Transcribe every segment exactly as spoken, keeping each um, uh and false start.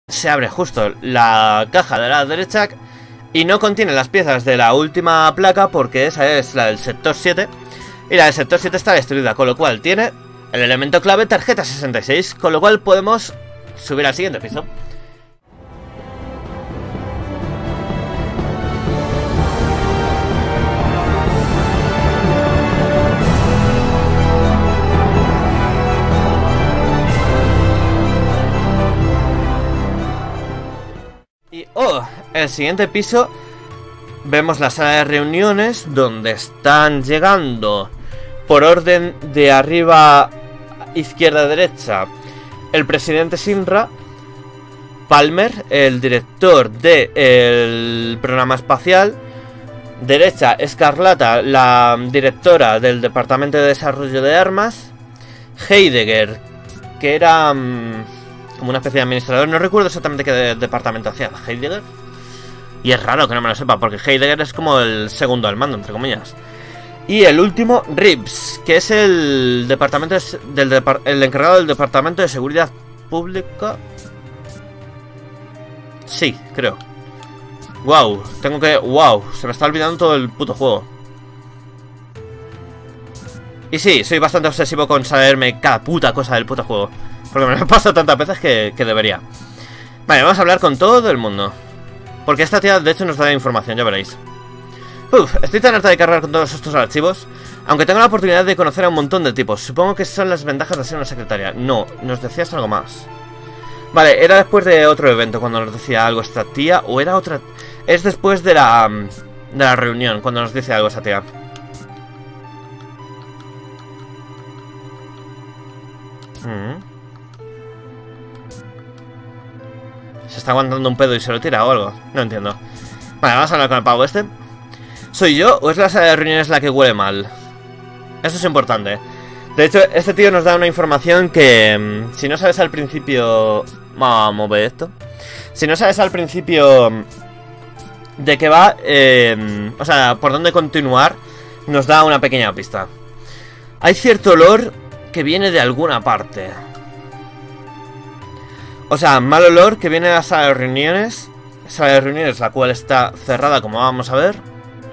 se abre justo la caja de la derecha y no contiene las piezas de la última placa porque esa es la del sector siete y la del sector siete está destruida, con lo cual tiene el elemento clave tarjeta sesenta y seis, con lo cual podemos subir al siguiente piso. Y, oh, el siguiente piso vemos la sala de reuniones donde están llegando por orden de arriba izquierda a derecha el presidente Sinra, Palmer, el director del programa espacial, derecha Escarlata, la directora del departamento de desarrollo de armas, Heidegger, que era um, como una especie de administrador, no recuerdo exactamente qué de departamento hacía Heidegger, y es raro que no me lo sepa porque Heidegger es como el segundo al mando, entre comillas. Y el último, Reeves, que es el departamento de, del depart, el encargado del departamento de seguridad pública. Sí, creo. Wow, tengo que... Wow, se me está olvidando todo el puto juego. Y sí, soy bastante obsesivo con saberme cada puta cosa del puto juego, porque me lo paso tantas veces que, que debería. Vale, vamos a hablar con todo el mundo, porque esta tía de hecho nos da información, ya veréis. Uf, estoy tan harta de cargar con todos estos archivos. Aunque tengo la oportunidad de conocer a un montón de tipos. Supongo que son las ventajas de ser una secretaria. No, nos decías algo más. Vale, era después de otro evento cuando nos decía algo esta tía. O era otra... Es después de la... De la reunión cuando nos dice algo esa tía. Mm. ¿Se está aguantando un pedo y se lo tira o algo? No entiendo. Vale, vamos a hablar con el pavo este. ¿Soy yo o es la sala de reuniones la que huele mal? Eso es importante. De hecho, este tío nos da una información que... Si no sabes al principio... Vamos a mover esto. Si no sabes al principio de qué va, eh, o sea, por dónde continuar, nos da una pequeña pista. Hay cierto olor que viene de alguna parte. O sea, mal olor que viene de la sala de reuniones. Sala de reuniones la cual está cerrada, como vamos a ver.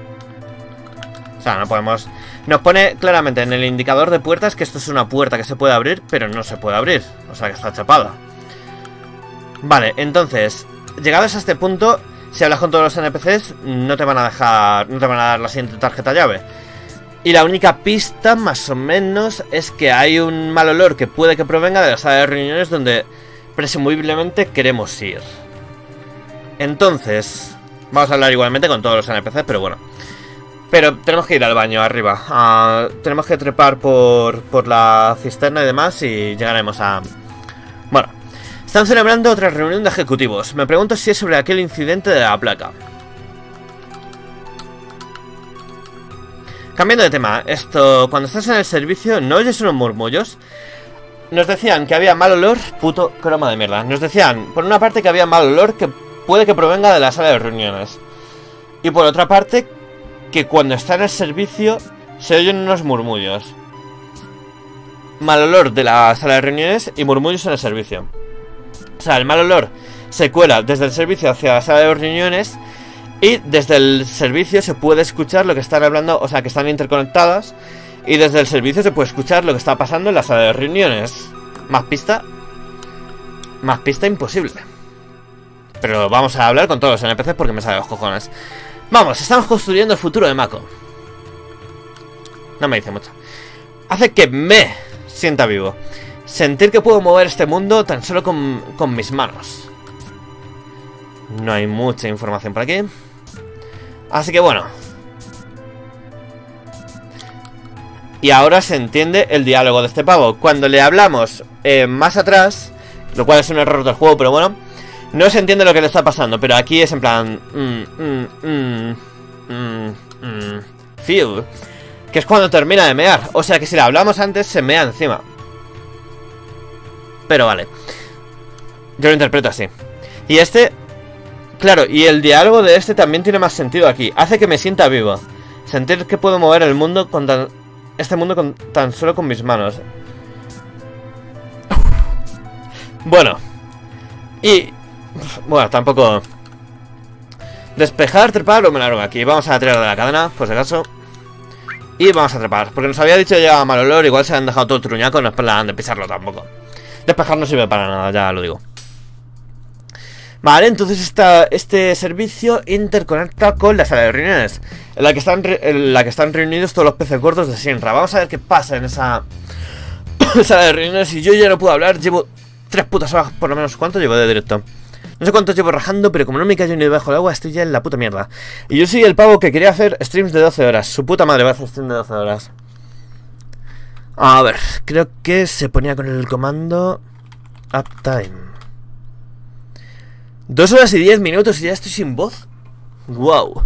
O sea, no podemos... Nos pone claramente en el indicador de puertas que esto es una puerta que se puede abrir, pero no se puede abrir. O sea, que está chapada. Vale, entonces, llegados a este punto, si hablas con todos los N P Cs, no te van a dejar... No te van a dar la siguiente tarjeta llave. Y la única pista, más o menos, es que hay un mal olor que puede que provenga de la sala de reuniones donde presumiblemente queremos ir. Entonces, vamos a hablar igualmente con todos los N P Cs, pero bueno. Pero tenemos que ir al baño arriba. Uh, tenemos que trepar por, por la cisterna y demás y llegaremos a... Bueno, están celebrando otra reunión de ejecutivos. Me pregunto si es sobre aquel incidente de la placa. Cambiando de tema, esto, cuando estás en el servicio, ¿no oyes unos murmullos? Nos decían que había mal olor, puto croma de mierda. Nos decían, por una parte, que había mal olor que puede que provenga de la sala de reuniones. Y por otra parte, que cuando está en el servicio se oyen unos murmullos. Mal olor de la sala de reuniones y murmullos en el servicio. O sea, el mal olor se cuela desde el servicio hacia la sala de reuniones y desde el servicio se puede escuchar lo que están hablando, o sea, que están interconectadas. Y desde el servicio se puede escuchar lo que está pasando en la sala de reuniones. Más pista. Más pista imposible. Pero vamos a hablar con todos los N P Cs porque me sale los cojones. Vamos, estamos construyendo el futuro de Mako. No me dice mucho. Hace que me sienta vivo. Sentir que puedo mover este mundo tan solo con, con mis manos. No hay mucha información por aquí. Así que bueno. Y ahora se entiende el diálogo de este pavo. Cuando le hablamos eh, más atrás, lo cual es un error del juego, pero bueno, no se entiende lo que le está pasando. Pero aquí es en plan mm, mm, mm, mm, mm, feel, que es cuando termina de mear. O sea que si le hablamos antes, se mea encima. Pero vale, yo lo interpreto así. Y este, claro, y el diálogo de este también tiene más sentido aquí. Hace que me sienta vivo. Sentir que puedo mover el mundo con tan, este mundo con, tan solo con mis manos. Bueno, y Bueno, tampoco... Despejar, trepar o me largo aquí. Vamos a tirar de la cadena, por si acaso. Y vamos a trepar. Porque nos había dicho ya mal olor. Igual se han dejado todo truñaco. No es plan de pisarlo tampoco. Despejar no sirve para nada, ya lo digo. Vale, entonces esta, este servicio interconecta con la sala de reuniones, en la que están, en la que están reunidos todos los peces gordos de Shinra. Vamos a ver qué pasa en esa sala de reuniones. Y yo ya no puedo hablar. Llevo tres putas horas, por lo menos. ¿Cuánto llevo de directo? No sé cuánto llevo rajando, pero como no me callo ni debajo del agua, estoy ya en la puta mierda. Y yo soy el pavo que quería hacer streams de doce horas. Su puta madre va a hacer stream de doce horas. A ver, creo que se ponía con el comando Uptime. Dos horas y diez minutos y ya estoy sin voz. Wow.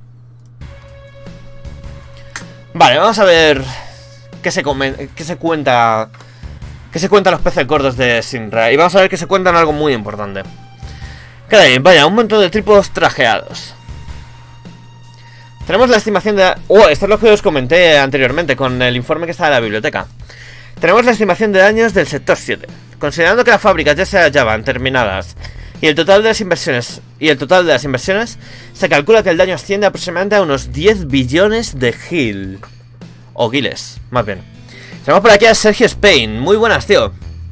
Vale, vamos a ver qué se, come, qué se cuenta. Qué se cuentan los peces gordos de Shinra. Y vamos a ver que se cuentan algo muy importante. Caray, vaya, un montón de trípodos trajeados. Tenemos la estimación de... Oh, esto es lo que os comenté anteriormente con el informe que está en la biblioteca. Tenemos la estimación de daños del sector siete. Considerando que las fábricas ya se hallaban terminadas y el total de las inversiones y el total de las inversiones, se calcula que el daño asciende aproximadamente a unos diez billones de gil. O giles, más bien. Tenemos por aquí a Sergio Spain. Muy buenas, tío.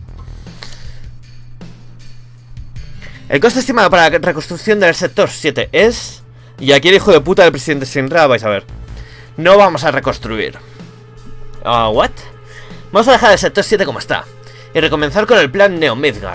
El coste estimado para la reconstrucción del sector siete es... Y aquí el hijo de puta del presidente Shinra, vais a ver. No vamos a reconstruir. Uh, ¿What? Vamos a dejar el sector siete como está y recomenzar con el plan Neo Midgar.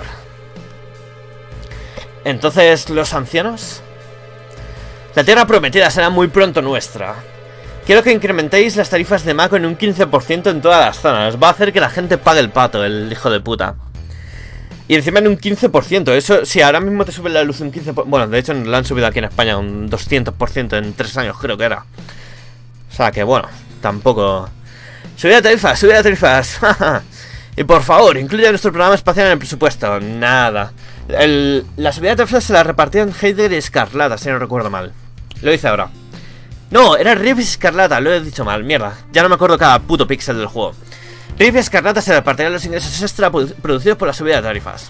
Entonces, ¿los ancianos? La tierra prometida será muy pronto nuestra. Quiero que incrementéis las tarifas de Mako en un quince por ciento en todas las zonas. Va a hacer que la gente pague el pato, el hijo de puta. Y encima en un quince por ciento. Eso, si ahora mismo te sube la luz un quince por ciento... Bueno, de hecho lo han subido aquí en España un doscientos por ciento en tres años, creo que era. O sea que bueno, tampoco... Subida de tarifas, subida de tarifas. Y por favor, incluya nuestro programa espacial en el presupuesto. Nada. El, la subida de tarifas se la repartieron Heider y Escarlata, si no recuerdo mal. Lo hice ahora. No, era Riff y Escarlata, lo he dicho mal, mierda. Ya no me acuerdo cada puto píxel del juego. Riff y Escarlata se repartirán los ingresos extra producidos por la subida de tarifas.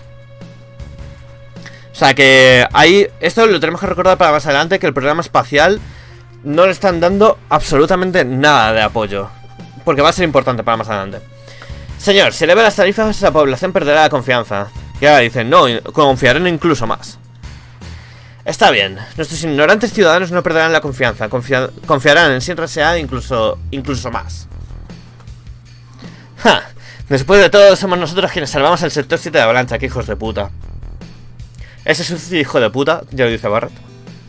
O sea que ahí, esto lo tenemos que recordar para más adelante, que el programa espacial no le están dando absolutamente nada de apoyo. Porque va a ser importante para más adelante. Señor, si eleva las tarifas, la población perderá la confianza. Y ahora dicen, no, confiarán incluso más. Está bien, nuestros ignorantes ciudadanos no perderán la confianza. Confia confiarán en Shinra S A incluso, incluso más. Ja, después de todo, somos nosotros quienes salvamos el sector siete de Avalancha, que hijos de puta. Ese sucio hijo de puta, ya lo dice Barret.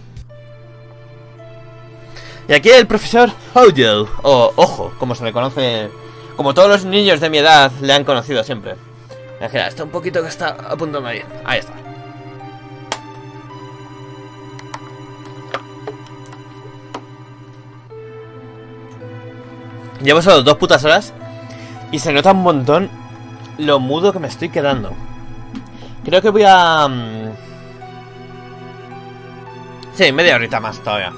Y aquí el profesor Hojo, o Ojo, como se le conoce, como todos los niños de mi edad le han conocido siempre. Espera, está un poquito que está a punto de morir. Ahí está. Llevo solo dos putas horas y se nota un montón lo mudo que me estoy quedando. Creo que voy a... Um... Sí, media horita más todavía.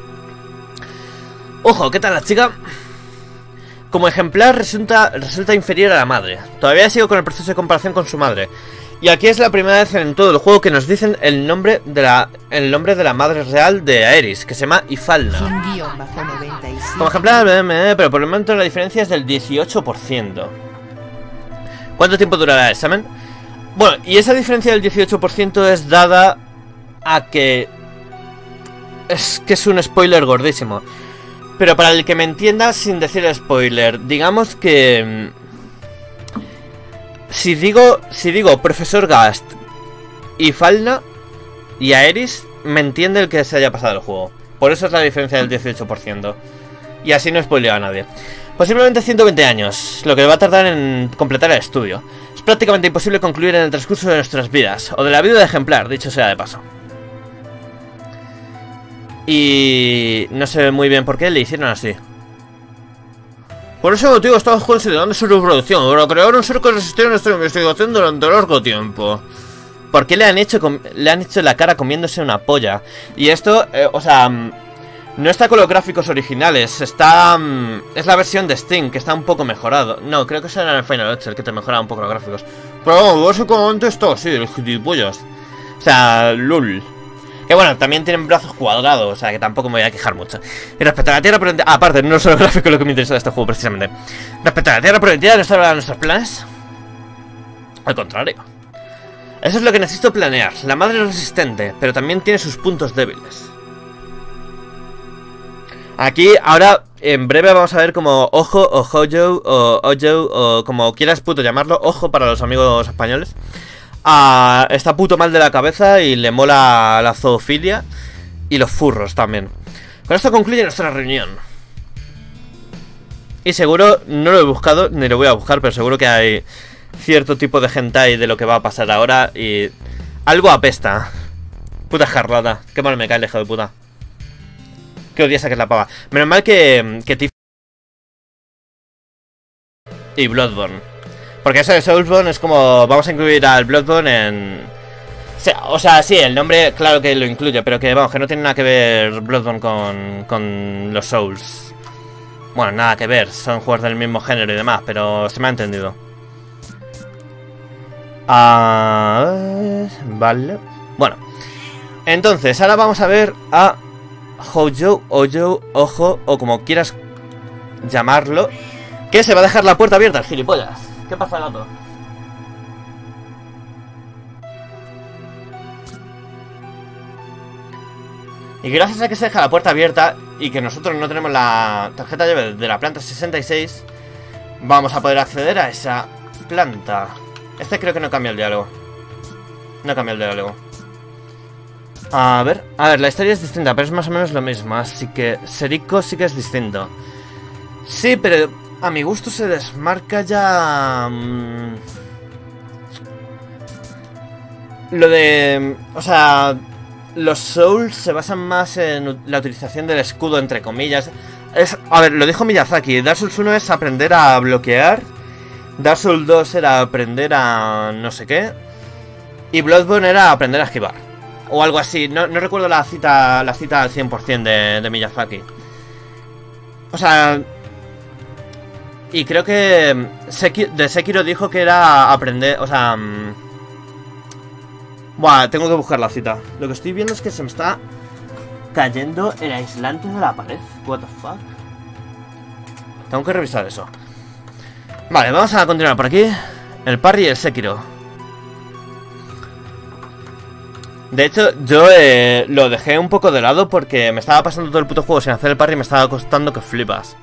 Ojo, ¿qué tal la chica? Como ejemplar resulta, resulta inferior a la madre. Todavía sigo con el proceso de comparación con su madre. Y aquí es la primera vez en todo el juego que nos dicen el nombre de la el nombre de la madre real de Aeris, que se llama Ifalna. Como ejemplar, pero por el momento la diferencia es del dieciocho por ciento. ¿Cuánto tiempo durará el examen? Bueno, y esa diferencia del dieciocho por ciento es dada a que... Es que es un spoiler gordísimo. Pero para el que me entienda sin decir spoiler, digamos que... Si digo, si digo Profesor Gast y Falna y Aeris, me entiende el que se haya pasado el juego. Por eso es la diferencia del dieciocho por ciento. Y así no spoileo a nadie. Posiblemente ciento veinte años, lo que va a tardar en completar el estudio. Es prácticamente imposible concluir en el transcurso de nuestras vidas, o de la vida de ejemplar, dicho sea de paso. Y... no sé muy bien por qué le hicieron así. Por ese motivo estamos considerando su reproducción para crear un ser que resistiera nuestra investigación durante largo tiempo. ¿Por qué le han hecho le han hecho la cara comiéndose una polla? Y esto, eh, o sea, no está con los gráficos originales. Está... es la versión de Steam, que está un poco mejorado. No, creo que será en el Final ocho el que te mejora un poco los gráficos. Pero básicamente esto así, el gilipollas. sea, lul. Que bueno, también tienen brazos cuadrados, o sea que tampoco me voy a quejar mucho. Y respecto a la Tierra Prometida... Ah, aparte, no es solo gráfico lo que me interesa de este juego, precisamente. Respecto a la Tierra Prometida, ¿no está nuestros planes? Al contrario. Eso es lo que necesito planear. La madre es resistente, pero también tiene sus puntos débiles. Aquí, ahora, en breve vamos a ver como Ojo, o Hojo, o Ojo, o como quieras puto llamarlo. Ojo para los amigos españoles. Ah, está puto mal de la cabeza y le mola la zoofilia y los furros también. Con esto concluye nuestra reunión. Y seguro, no lo he buscado, ni lo voy a buscar, pero seguro que hay cierto tipo de hentai de lo que va a pasar ahora y... algo apesta. Puta jarrada, qué mal me cae el hijo de puta. Qué odiosa que es la pava. Menos mal que... que Tiff... y Bloodborne. Porque eso de Soulsborne es como... vamos a incluir al Bloodborne en... O sea, o sea, sí, el nombre claro que lo incluye, pero que vamos, que no tiene nada que ver Bloodborne con, con los Souls. Bueno, nada que ver, son juegos del mismo género y demás, pero se me ha entendido. Ah, vale. Bueno, entonces, ahora vamos a ver a Hojo, Ojo, Ojo, o como quieras llamarlo, que se va a dejar la puerta abierta, gilipollas. ¿Qué pasa, gato? Y gracias a que se deja la puerta abierta y que nosotros no tenemos la tarjeta llave de la planta sesenta y seis, vamos a poder acceder a esa planta. Este creo que no cambia el diálogo. No cambia el diálogo. A ver, a ver, la historia es distinta, pero es más o menos lo mismo. Así que Seriko sí que es distinto. Sí, pero a mi gusto se desmarca ya... Mmm, lo de... O sea... Los Souls se basan más en la utilización del escudo, entre comillas. Es, a ver, lo dijo Miyazaki. Dark Souls uno es aprender a bloquear. Dark Souls dos era aprender a... no sé qué. Y Bloodborne era aprender a esquivar. O algo así. No, no recuerdo la cita la cita al cien por cien de, de Miyazaki. O sea... Y creo que... Seki, de Sekiro dijo que era aprender... O sea... Buah, tengo que buscar la cita. Lo que estoy viendo es que se me está cayendo el aislante de la pared. What the fuck. Tengo que revisar eso. Vale, vamos a continuar por aquí. El parry y el Sekiro. De hecho, yo eh, lo dejé un poco de lado porque me estaba pasando todo el puto juego sin hacer el parry y me estaba costando que flipas.